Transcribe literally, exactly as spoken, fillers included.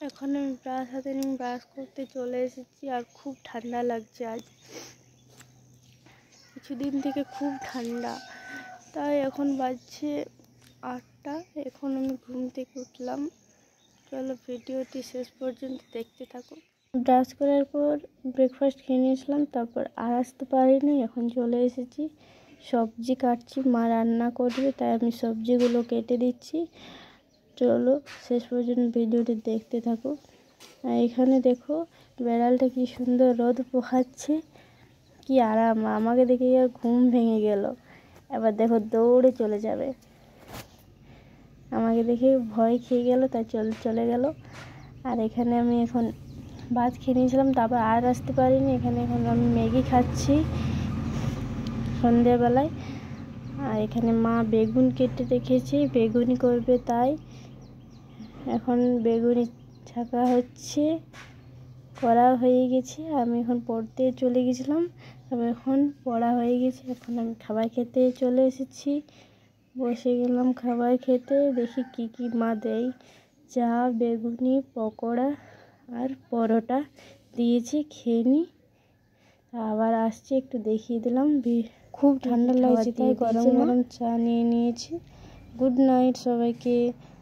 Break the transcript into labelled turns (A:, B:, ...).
A: এখন আমি ব্রাশ হাতে নিয়ে ব্রাশ করতে চলে এসেছি আর খুব ঠান্ডা লাগছে। আজ কিছুদিন থেকে খুব ঠান্ডা, তাই এখন বাজছে আটটা। এখন আমি ঘুম থেকে উঠলাম। চলো ভিডিওটি শেষ পর্যন্ত দেখতে থাকো। ব্রাশ করার পর ব্রেকফাস্ট খেয়ে নিয়েছিলাম, তারপর আর আসতে পারিনি। এখন চলে এসেছি, সবজি কাটছি, মা রান্না করবে তাই আমি সবজিগুলো কেটে দিচ্ছি। চলো শেষ পর্যন্ত ভিডিওটি দেখতে থাকো। আর এখানে দেখো বেড়ালটা কি সুন্দর রোদ পোহাচ্ছে, কি আরাম। আমাকে দেখে আর ঘুম ভেঙে গেল। এবার দেখো দৌড়ে চলে যাবে, আমাকে দেখে ভয় খেয়ে গেল, তাই চলে চলে গেল। আর এখানে আমি এখন ভাত খেয়ে নিয়েছিলাম, তারপর আর আসতে পারিনি। এখানে এখন আমি ম্যাগি খাচ্ছি সন্ধ্যাবেলায়। আর এখানে মা বেগুন কেটে রেখেছে, বেগুনি করবে, তাই এখন বেগুনি ছাকা হচ্ছে, করা হয়ে গেছে। আমি এখন পড়তে চলে গেছিলাম, তবে এখন পড়া হয়ে গেছে। এখন আমি খাবার খেতে চলে এসেছি, বসে গেলাম খাবার খেতে। দেখি কি কি মা দেয়। চা, বেগুনি, পকোড়া আর পরোটা দিয়েছি, খেয়ে নি। আবার আসছি, একটু দেখিয়ে দিলাম। খুব ঠান্ডা লাগছে তাই গরম গরম চা নিয়ে নিয়েছি। গুড নাইট সবাইকে।